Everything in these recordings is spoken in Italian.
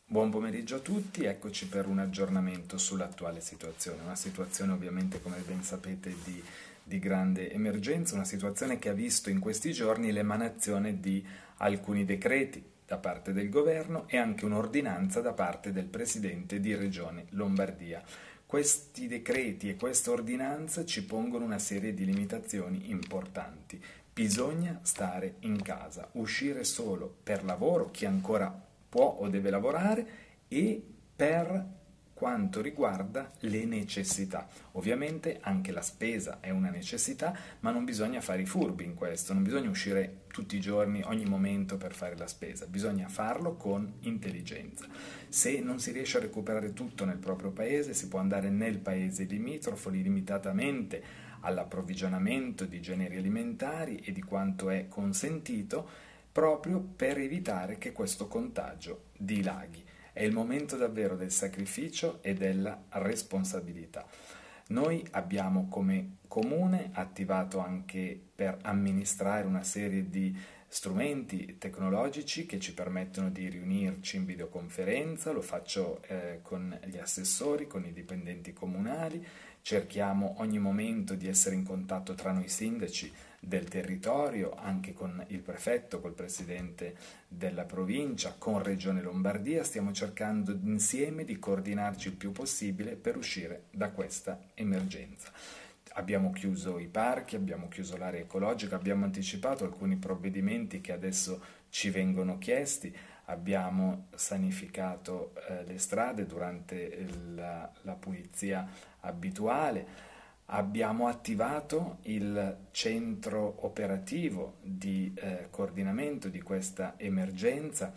Buon pomeriggio a tutti, eccoci per un aggiornamento sull'attuale situazione, una situazione ovviamente come ben sapete di grande emergenza, una situazione che ha visto in questi giorni l'emanazione di alcuni decreti da parte del governo e anche un'ordinanza da parte del presidente di Regione Lombardia. Questi decreti e questa ordinanza ci pongono una serie di limitazioni importanti. Bisogna stare in casa, uscire solo per lavoro, chi ancora può o deve lavorare, e per quanto riguarda le necessità. Ovviamente anche la spesa è una necessità, ma non bisogna fare i furbi in questo, non bisogna uscire tutti i giorni, ogni momento per fare la spesa, bisogna farlo con intelligenza. Se non si riesce a recuperare tutto nel proprio paese, si può andare nel paese limitrofo limitatamente all'approvvigionamento di generi alimentari e di quanto è consentito, proprio per evitare che questo contagio dilaghi. È il momento davvero del sacrificio e della responsabilità. Noi abbiamo come comune attivato anche per amministrare una serie di strumenti tecnologici che ci permettono di riunirci in videoconferenza, lo faccio con gli assessori, con i dipendenti comunali, cerchiamo ogni momento di essere in contatto tra noi sindaci del territorio, anche con il prefetto, col presidente della provincia, con Regione Lombardia, stiamo cercando insieme di coordinarci il più possibile per uscire da questa emergenza. Abbiamo chiuso i parchi, abbiamo chiuso l'area ecologica, abbiamo anticipato alcuni provvedimenti che adesso ci vengono chiesti, abbiamo sanificato le strade durante la pulizia abituale, abbiamo attivato il centro operativo di coordinamento di questa emergenza,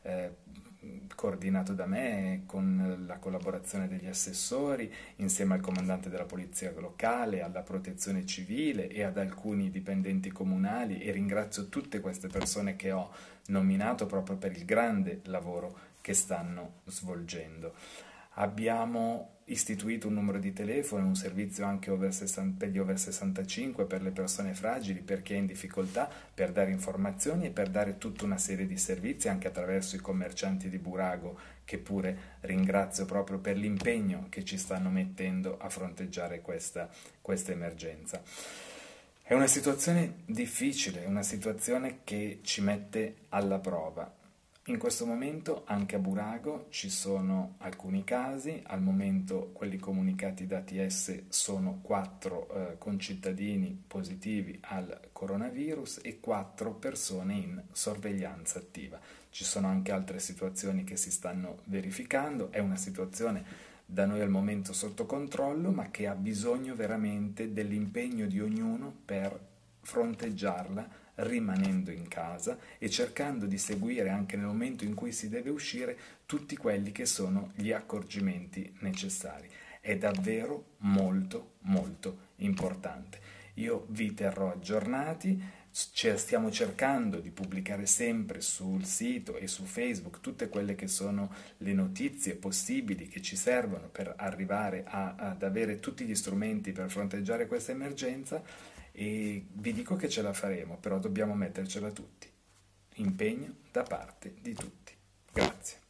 coordinato da me con la collaborazione degli assessori, insieme al comandante della polizia locale, alla protezione civile e ad alcuni dipendenti comunali, e ringrazio tutte queste persone che ho nominato proprio per il grande lavoro che stanno svolgendo. Abbiamo istituito un numero di telefono, un servizio anche per gli over 65, per le persone fragili, per chi è in difficoltà, per dare informazioni e per dare tutta una serie di servizi anche attraverso i commercianti di Burago, che pure ringrazio proprio per l'impegno che ci stanno mettendo a fronteggiare questa emergenza. È una situazione difficile, una situazione che ci mette alla prova. In questo momento anche a Burago ci sono alcuni casi, al momento quelli comunicati da ATS sono 4 concittadini positivi al coronavirus e 4 persone in sorveglianza attiva. Ci sono anche altre situazioni che si stanno verificando, è una situazione da noi al momento sotto controllo, ma che ha bisogno veramente dell'impegno di ognuno per fronteggiarla rimanendo in casa e cercando di seguire anche nel momento in cui si deve uscire tutti quelli che sono gli accorgimenti necessari. È davvero molto molto importante. Io vi terrò aggiornati, stiamo cercando di pubblicare sempre sul sito e su Facebook tutte quelle che sono le notizie possibili che ci servono per arrivare ad avere tutti gli strumenti per fronteggiare questa emergenza, e vi dico che ce la faremo, però dobbiamo mettercela tutti. Impegno da parte di tutti. Grazie.